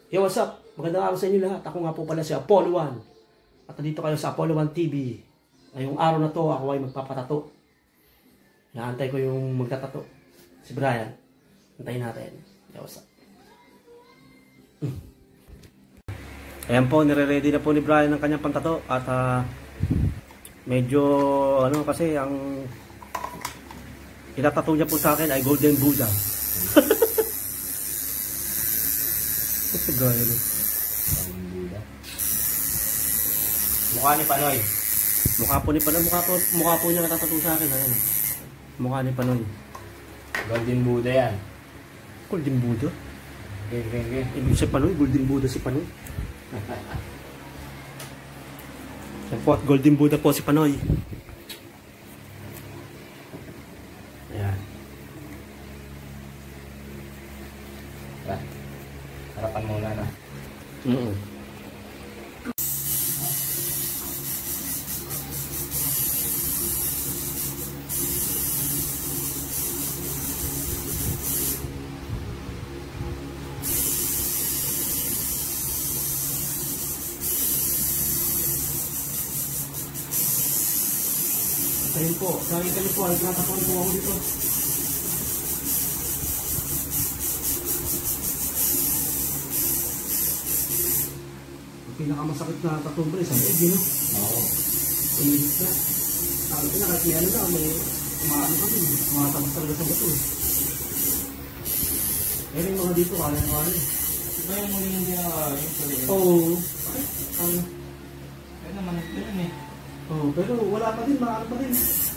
Yo, what's up? Magandang araw sa inyo lahat. Ako nga po pala si Apollo 1. At nandito kayo sa Apollo 1 TV. Ngayong araw na to, ako ay magpapatato. Naantay ko yung magtatato. Si Brian. Antayin natin. Yo, what's up? Ayan po, nire-ready na po ni Brian ang kanyang pantato. At medyo, ano kasi, ang itatato niya po sa akin ay Golden Buddha. Si Brian. Mukha ni Panoy. Mukha po ni Panoy. Mukha po niya natatato sa akin. Ayan. Mukha ni Panoy. Golden Buddha yan. Golden Buddha? Okay. Ibig si Panoy, Golden Buddha si Panoy. Yan po at Golden Buddha po si Panoy. Ayan. Harapan muna na. Ayun po, nakikita niyo po, ay tinatapuan po ako dito. Ang pinakamasakit na tattoo ba, isang egg, no? Oo. Umilit na. Ang pinakakiyano na, may umaano kami, umatabas talaga sa bato. Ayun yung mga dito, kaya-kaya. Iba yung muli yung ginagawa yung tuloy. Oo. Kaya naman ito yun eh. Oh, pero wala pa din, maano pa din.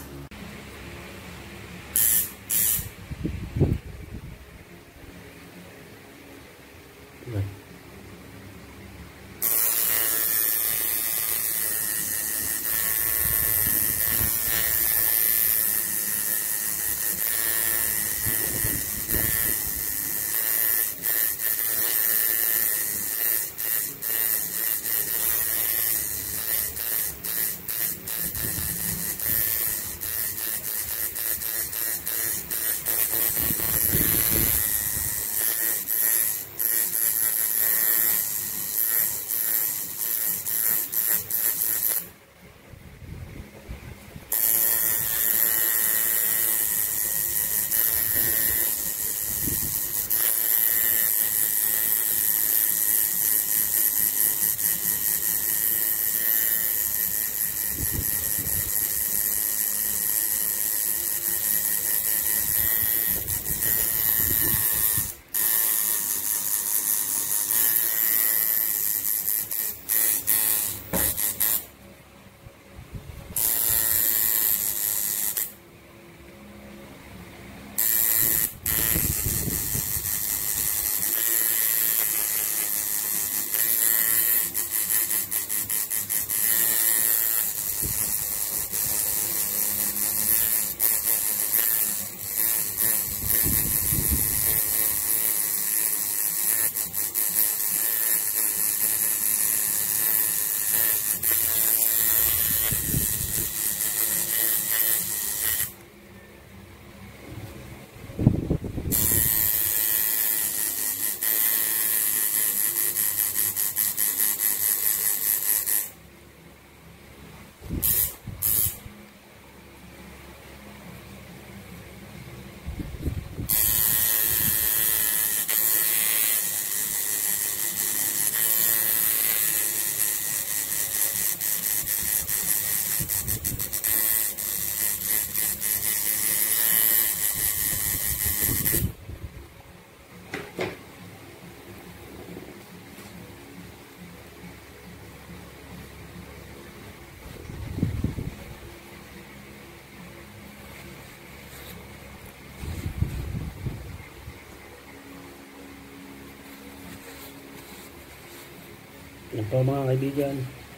Yan po mga kaibigan.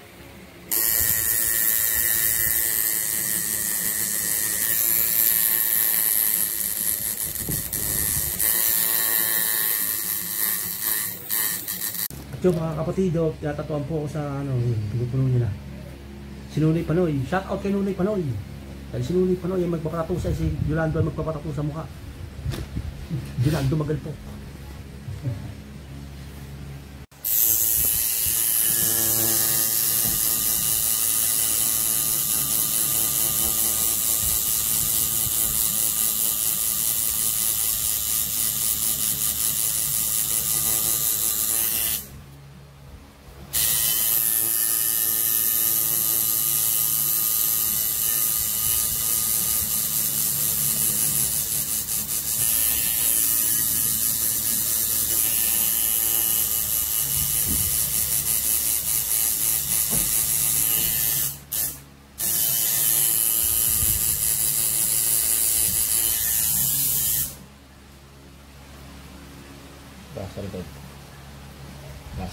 At yung mga kapatido, tinatatuan po ako sa pinupuno nila. Si Nunoy Panoy. Shout out kay Nunoy Panoy. Dahil si Nunoy Panoy ay magpapatato sa si Yolando ay magpapatato sa mukha. Yolando Magal po. sa likod. Last.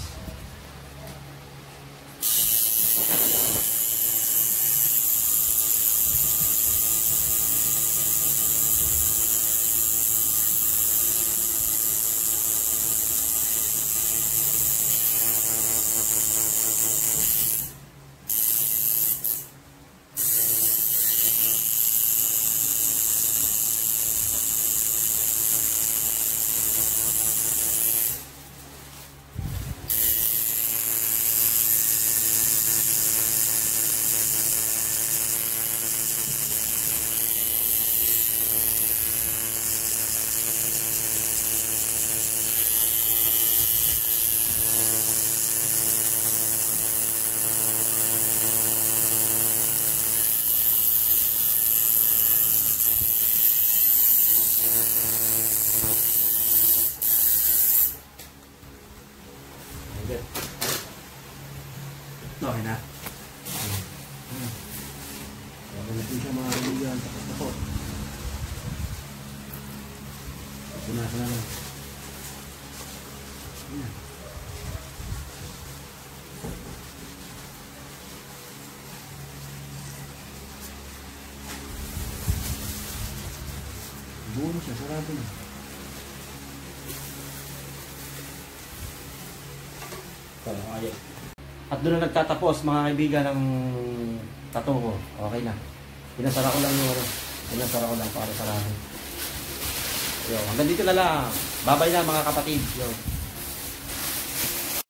Okay na. Wala na siya mga kaibigan. Tapos na po. Punasan na lang. Ayan. Buo na siya. Sarado na. Parang ayos. At doon na nagtatapos mga kaibigan ng tattoo ko. Okay na. Pinasara ko lang yung pinasara ko lang para sarado. Yo, hanggang dito na lang. Bye-bye na mga kapatid. Yo.